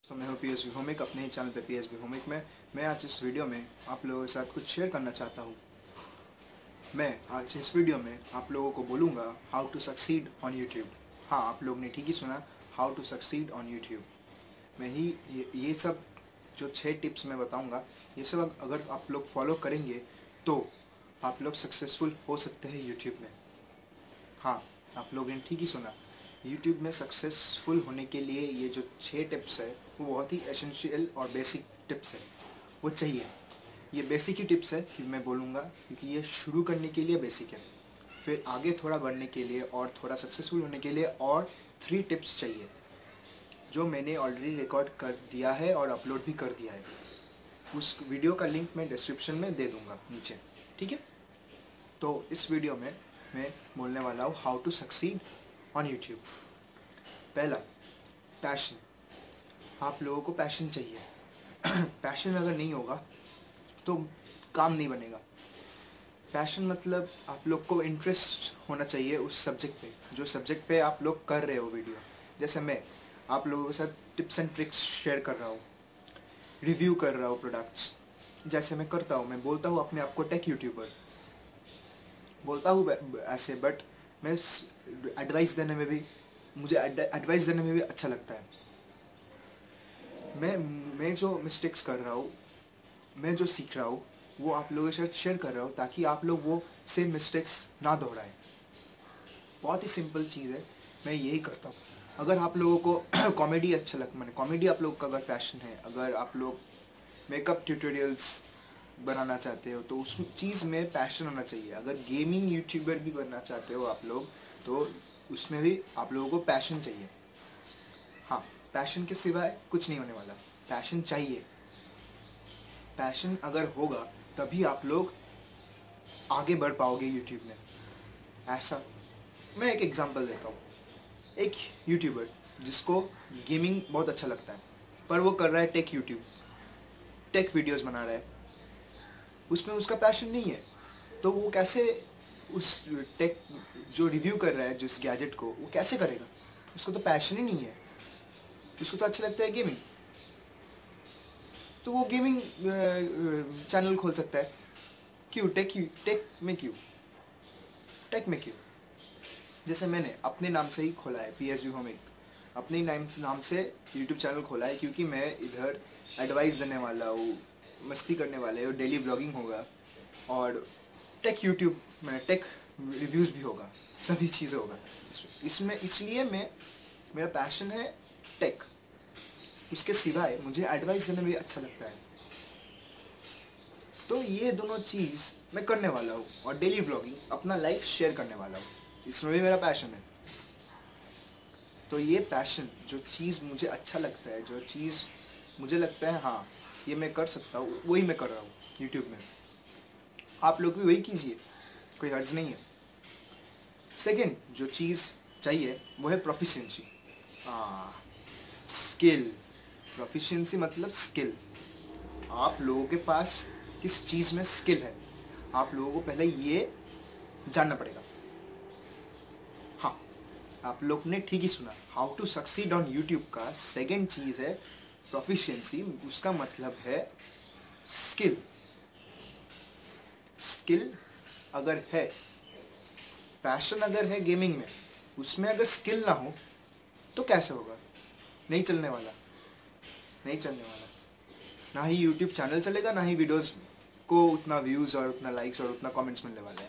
तो मैं हूँ पीएसबी होमिक, अपने ही चैनल पे पीएसबी होमिक में मैं आज इस वीडियो में आप लोगों के साथ कुछ शेयर करना चाहता हूँ। मैं आज इस वीडियो में आप लोगों को बोलूँगा how to succeed on YouTube. हाँ, आप लोग ने ठीक ही सुना, how to succeed on YouTube. मैं ही ये सब जो 6 टिप्स मैं बताऊँगा, ये सब अगर आप लोग फॉलो करेंगे तो आप लोग सक्सेसफुल हो सकते हैं यूट्यूब में। हाँ, आप लोगों ने ठीक ही सुना, यूट्यूब में सक्सेसफुल होने के लिए ये जो 6 टिप्स है वो बहुत ही एसेंशियल और बेसिक टिप्स है, वो चाहिए। ये बेसिक ही टिप्स है कि मैं बोलूँगा, क्योंकि ये शुरू करने के लिए बेसिक है। फिर आगे थोड़ा बढ़ने के लिए और थोड़ा सक्सेसफुल होने के लिए और 3 टिप्स चाहिए, जो मैंने ऑलरेडी रिकॉर्ड कर दिया है और अपलोड भी कर दिया है। उस वीडियो का लिंक मैं डिस्क्रिप्शन में दे दूँगा नीचे, ठीक है। तो इस वीडियो में मैं बोलने वाला हूँ how to succeed on YouTube. पहला, पैशन। आप लोगों को पैशन चाहिए। पैशन अगर नहीं होगा तो काम नहीं बनेगा। पैशन मतलब आप लोग को इंटरेस्ट होना चाहिए उस सब्जेक्ट पे, जो सब्जेक्ट पे आप लोग कर रहे हो वीडियो। जैसे मैं आप लोगों के साथ टिप्स एंड ट्रिक्स शेयर कर रहा हूँ, रिव्यू कर रहा हूँ प्रोडक्ट्स, जैसे मैं करता हूँ। मैं बोलता हूँ अपने आप को टेक यूट्यूबर बोलता हूँ ऐसे, बट मैं एडवाइस देने में भी मुझे एडवाइस देने में भी अच्छा लगता है। मैं जो मिस्टेक्स कर रहा हूँ, मैं जो सीख रहा हूँ, वो आप लोगों के साथ शेयर कर रहा हूँ, ताकि आप लोग वो सेम मिस्टेक्स ना दोहराएं। बहुत ही सिंपल चीज़ है, मैं यही करता हूँ। अगर आप लोगों को कॉमेडी अच्छा लगता, मैंने कॉमेडी आप लोग का अगर पैशन है, अगर आप लोग मेकअप ट्यूटोरियल्स बनाना चाहते हो, तो उस चीज़ में पैशन होना चाहिए। अगर गेमिंग यूट्यूबर भी बनना चाहते हो आप लोग, तो उसमें भी आप लोगों को पैशन चाहिए। हाँ, पैशन के सिवाय कुछ नहीं होने वाला, पैशन चाहिए। पैशन अगर होगा तभी आप लोग आगे बढ़ पाओगे यूट्यूब में। ऐसा मैं एक एग्जांपल देता हूँ। एक यूट्यूबर जिसको गेमिंग बहुत अच्छा लगता है, पर वो कर रहा है टेक यूट्यूब, टेक वीडियोस बना रहा है, उसमें उसका पैशन नहीं है, तो वो कैसे उस टेक जो रिव्यू कर रहा है जिस गैजेट को, वो कैसे करेगा? उसको तो पैशन ही नहीं है, उसको तो अच्छा लगता है गेमिंग, तो वो गेमिंग चैनल खोल सकता है। क्यों टेक में क्यों टेक में क्यों? जैसे मैंने अपने नाम से ही खोला है पीएसबी होमिक, अपने ही नाम से यूट्यूब चैनल खोला है, क्योंकि मैं इधर एडवाइस देने वाला हूँ, मस्ती करने वाले हो, डेली ब्लॉगिंग होगा और टेक यूट्यूब में टेक रिव्यूज़ भी होगा, सभी चीज़ें होगा इसमें। इसलिए मेरा पैशन है टेक, उसके सिवाय मुझे एडवाइस देने में भी अच्छा लगता है। तो ये दोनों चीज़ मैं करने वाला हूँ, और डेली ब्लॉगिंग, अपना लाइफ शेयर करने वाला हूँ, इसमें भी मेरा पैशन है। तो ये पैशन, जो चीज़ मुझे अच्छा लगता है, जो चीज़ मुझे लगता है हाँ ये मैं कर सकता हूँ, वही मैं कर रहा हूँ यूट्यूब में। आप लोग भी वही कीजिए, कोई हर्ज नहीं है। सेकेंड जो चीज़ चाहिए वो है प्रोफिशिएंसी। स्किल। प्रोफिशिएंसी मतलब स्किल। आप लोगों के पास किस चीज़ में स्किल है, आप लोगों को पहले ये जानना पड़ेगा। हाँ, आप लोग ने ठीक ही सुना, how to succeed on YouTube का सेकेंड चीज़ है प्रोफिशिएंसी। उसका मतलब है स्किल। स्किल अगर है, पैशन अगर है गेमिंग में, उसमें अगर स्किल ना हो तो कैसे होगा? नहीं चलने वाला, नहीं चलने वाला। ना ही यूट्यूब चैनल चलेगा, ना ही वीडियोस को उतना व्यूज़ और उतना लाइक्स और उतना कमेंट्स मिलने वाला है।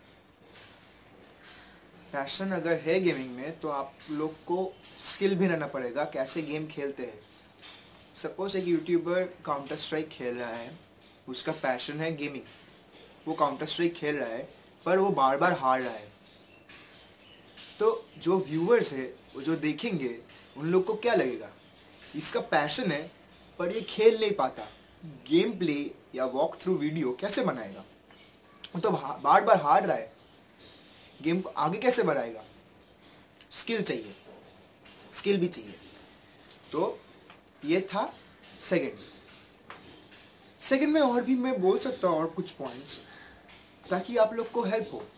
पैशन अगर है गेमिंग में, तो आप लोग को स्किल भी रहना पड़ेगा, कैसे गेम खेलते हैं। सपोज एक यूट्यूबर काउंटर स्ट्राइक खेल रहा है, उसका पैशन है गेमिंग, वो काउंटर स्ट्राइक खेल रहा है, पर वो बार बार हार रहा है, तो जो व्यूअर्स है, वो जो देखेंगे, उन लोग को क्या लगेगा? इसका पैशन है पर ये खेल नहीं पाता, गेम प्ले या वॉक थ्रू वीडियो कैसे बनाएगा? वो तो बार बार हार रहा है, गेम को आगे कैसे बढ़ाएगा? स्किल चाहिए, स्किल भी चाहिए। तो ये था सेकंड। सेकंड में और भी मैं बोल सकता हूँ और कुछ पॉइंट्स, ताकि आप लोग को हेल्प हो।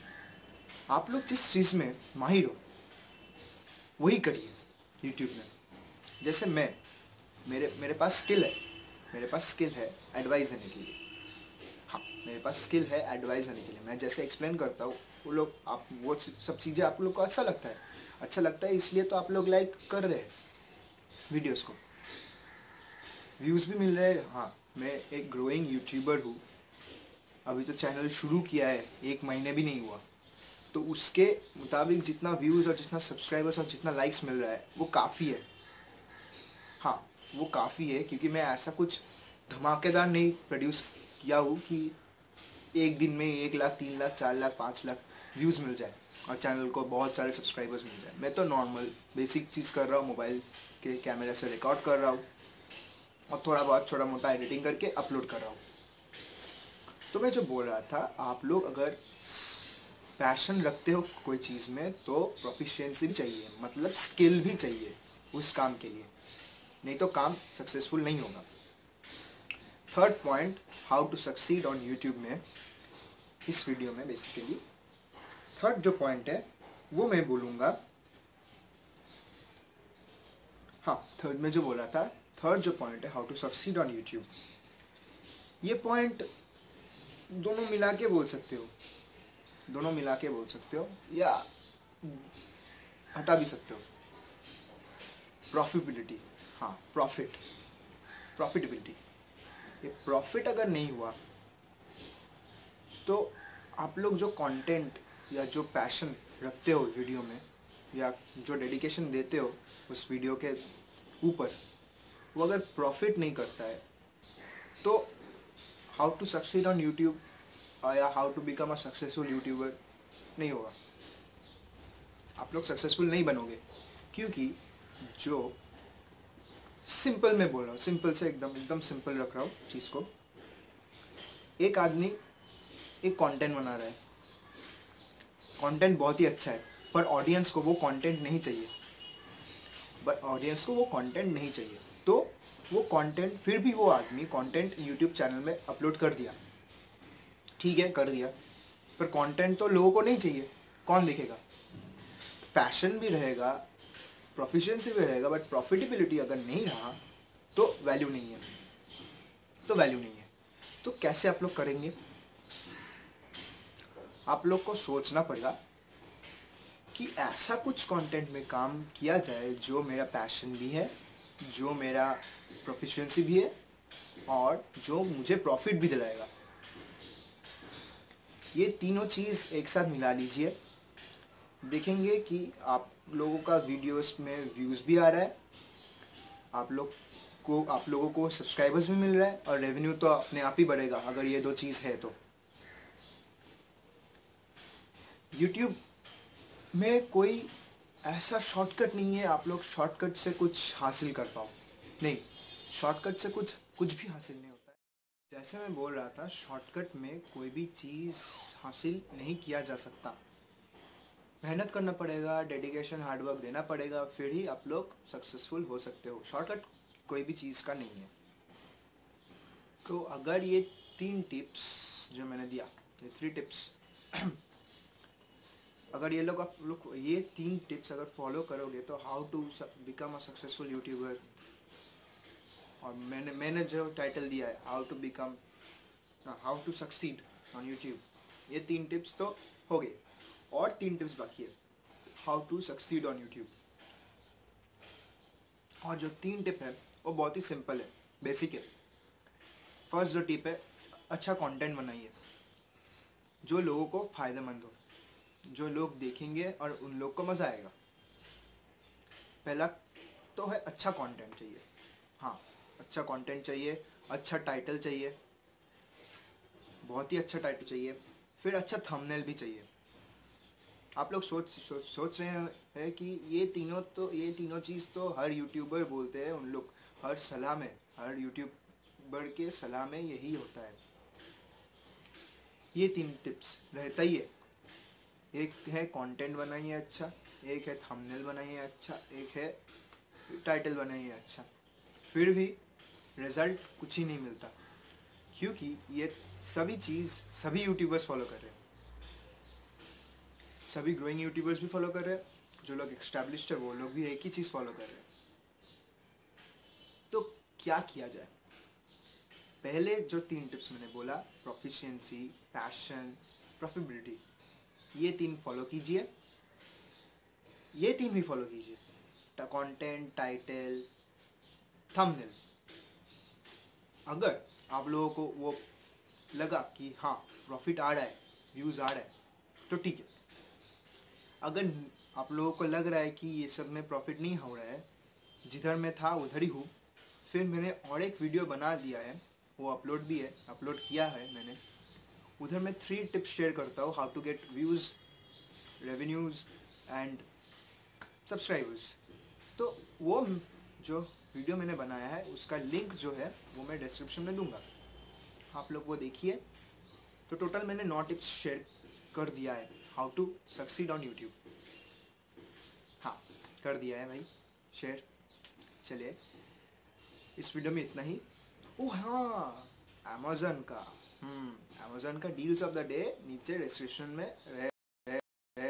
आप लोग जिस चीज़ में माहिर हो वही करिए यूट्यूब में। जैसे मेरे मेरे पास स्किल है एडवाइस देने के लिए। हाँ, मेरे पास स्किल है एडवाइस देने के लिए। मैं जैसे एक्सप्लेन करता हूँ, वो लोग आप वो सब चीज़ें आप लोग को अच्छा लगता है इसलिए तो आप लोग लाइक कर रहे हैं वीडियोस को, व्यूज़ भी मिल रहे हैं। हाँ, मैं एक ग्रोइंग यूट्यूबर हूँ, अभी तो चैनल शुरू किया है, 1 महीने भी नहीं हुआ, तो उसके मुताबिक जितना व्यूज़ और जितना सब्सक्राइबर्स और जितना लाइक्स मिल रहा है वो काफ़ी है। हाँ, वो काफ़ी है, क्योंकि मैं ऐसा कुछ धमाकेदार नहीं प्रोड्यूस किया हूँ कि एक दिन में 1 लाख 3 लाख 4 लाख 5 लाख व्यूज़ मिल जाए और चैनल को बहुत सारे सब्सक्राइबर्स मिल जाए। मैं तो नॉर्मल बेसिक चीज़ कर रहा हूँ, मोबाइल के कैमरे से रिकॉर्ड कर रहा हूँ और थोड़ा बहुत छोटा मोटा एडिटिंग करके अपलोड कर रहा हूँ। तो मैं जो बोल रहा था, आप लोग अगर पैशन रखते हो कोई चीज़ में तो प्रोफिशिएंसी भी चाहिए, मतलब स्किल भी चाहिए उस काम के लिए, नहीं तो काम सक्सेसफुल नहीं होगा। Third point, how to succeed on YouTube में, इस वीडियो में बेसिकली थर्ड जो पॉइंट है वो मैं बोलूँगा। हाँ, थर्ड में जो बोला था, थर्ड जो पॉइंट है how to succeed on YouTube, ये पॉइंट दोनों मिला के बोल सकते हो या हटा भी सकते हो। प्रॉफिटेबिलिटी, हाँ प्रॉफिटेबिलिटी, ये प्रॉफिट अगर नहीं हुआ तो आप लोग जो कंटेंट या जो पैशन रखते हो वीडियो में या जो डेडिकेशन देते हो उस वीडियो के ऊपर, वो अगर प्रॉफिट नहीं करता है तो how to succeed on YouTube या how to become a successful YouTuber नहीं होगा। आप लोग सक्सेसफुल नहीं बनोगे, क्योंकि जो सिंपल मैं बोल रहा हूँ, सिंपल से एकदम सिंपल रख रहा हूँ चीज़ को। एक आदमी एक कंटेंट बना रहा है, कंटेंट बहुत ही अच्छा है, पर ऑडियंस को वो कंटेंट नहीं चाहिए, तो वो कंटेंट, फिर भी वो आदमी कंटेंट यूट्यूब चैनल में अपलोड कर दिया, ठीक है कर दिया, पर कंटेंट तो लोगों को नहीं चाहिए, कौन देखेगा। पैशन भी रहेगा, प्रोफिशिएंसी भी रहेगा, बट प्रॉफिटेबिलिटी अगर नहीं रहा तो वैल्यू नहीं है, तो कैसे आप लोग करेंगे। आप लोग को सोचना पड़ेगा कि ऐसा कुछ कंटेंट में काम किया जाए जो मेरा पैशन भी है, जो मेरा प्रोफिशिएंसी भी है और जो मुझे प्रॉफिट भी दिलाएगा। ये तीनों चीज़ एक साथ मिला लीजिए, देखेंगे कि आप लोगों का वीडियोस में व्यूज़ भी आ रहा है, आप लोगों को सब्सक्राइबर्स भी मिल रहा है और रेवेन्यू तो अपने आप ही बढ़ेगा अगर ये दो चीज़ है तो। यूट्यूब में कोई ऐसा शॉर्टकट नहीं है आप लोग शॉर्टकट से कुछ हासिल कर पाओ, नहीं, शॉर्टकट से कुछ भी हासिल नहीं होता है। जैसे मैं बोल रहा था, शॉर्टकट में कोई भी चीज़ हासिल नहीं किया जा सकता, मेहनत करना पड़ेगा, डेडिकेशन हार्डवर्क देना पड़ेगा, फिर ही आप लोग सक्सेसफुल हो सकते हो। शॉर्टकट कोई भी चीज़ का नहीं है। तो अगर ये 3 टिप्स जो मैंने दिया, ये 3 टिप्स अगर आप लोग ये 3 टिप्स अगर फॉलो करोगे तो how to become a successful YouTuber, और मैंने जो टाइटल दिया है how to succeed on YouTube, ये 3 टिप्स तो हो गए और 3 टिप्स बाकी है how to succeed on YouTube. और जो 3 टिप है वो बहुत ही सिंपल है, बेसिक है। फर्स्ट जो टिप है, अच्छा कंटेंट बनाइए जो लोगों को फ़ायदेमंद हो, जो लोग देखेंगे और उन लोग को मज़ा आएगा। पहला तो है अच्छा कंटेंट चाहिए, हाँ अच्छा कंटेंट चाहिए, अच्छा टाइटल चाहिए, बहुत ही अच्छा टाइटल चाहिए, फिर अच्छा थंबनेल भी चाहिए। आप लोग सोच रहे हैं कि ये तीनों चीज़ तो हर यूट्यूबर बोलते हैं, उन लोग हर यूट्यूबर के सलाह में यही होता है। ये 3 टिप्स रहता ही है, एक है कंटेंट बनाइए अच्छा, एक है थंबनेल बनाइए अच्छा, एक है टाइटल बनाइए अच्छा, फिर भी रिज़ल्ट कुछ ही नहीं मिलता, क्योंकि ये सभी चीज़ सभी यूट्यूबर्स फॉलो कर रहे हैं, सभी ग्रोइंग यूट्यूबर्स भी फॉलो कर रहे हैं, जो लोग एस्टैब्लिश्ड है वो लोग भी एक ही चीज़ फॉलो कर रहे हैं। क्या किया जाए। पहले जो 3 टिप्स मैंने बोला, प्रोफिशिएंसी, पैशन, प्रॉफिटेबिलिटी, ये 3 फॉलो कीजिए। ये 3 भी फॉलो कीजिए, कंटेंट, टाइटल, थंबनेल। अगर आप लोगों को वो लगा कि हाँ प्रॉफिट आ रहा है, व्यूज़ आ रहा है, तो ठीक है। अगर आप लोगों को लग रहा है कि ये सब में प्रॉफिट नहीं हो रहा है, जिधर मैं था उधर ही हूँ, फिर मैंने और एक वीडियो बना दिया है, वो अपलोड भी है, अपलोड किया है मैंने। उधर मैं 3 टिप्स शेयर करता हूँ, how to get views, revenues and subscribers. तो वो जो वीडियो मैंने बनाया है उसका लिंक जो है वो मैं डिस्क्रिप्शन में दूंगा, आप लोग वो देखिए। तो टोटल मैंने 9 टिप्स शेयर कर दिया है, how to succeed on YouTube. हाँ, कर दिया है भाई शेयर। चलिए, इस वीडियो में इतना ही। ओह हाँ, अमेज़न का डील्स ऑफ द डे नीचे डिस्क्रिप्शन में रहे।